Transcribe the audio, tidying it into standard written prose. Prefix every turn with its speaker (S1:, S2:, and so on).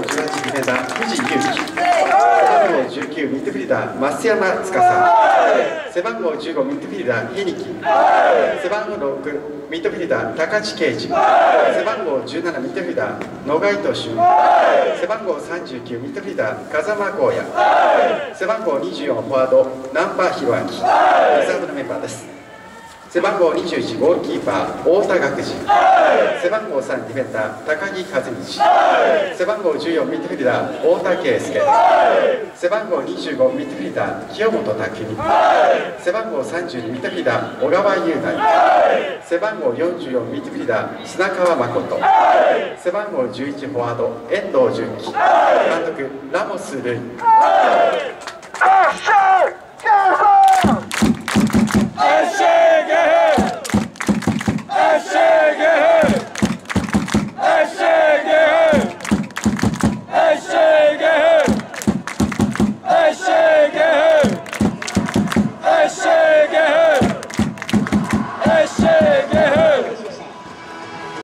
S1: 18ディフェンダー藤井祐樹、背番号19ミッドフィルダー増山司、背番号15ミッドフィルダー日木、背番号6ミッドフィルダー高知圭司、背番号17ミッドフィルダー野貝投手、背番号39ミッドフィルダー風間光也、背番号24フォワード難波弘明、リザーブのメンバーです。背番号21ゴールキーパー太田学司、背番号3ディフェンダー高木和道、背番号14ミッドフィルダー太田圭介、背番号25ミッドフィルダー清本拓海、背番号32ミッドフィルダー小川雄大、背番号44ミッドフィルダー砂川誠、背番号11フォワード遠藤純喜、監督ラモス・ルイ。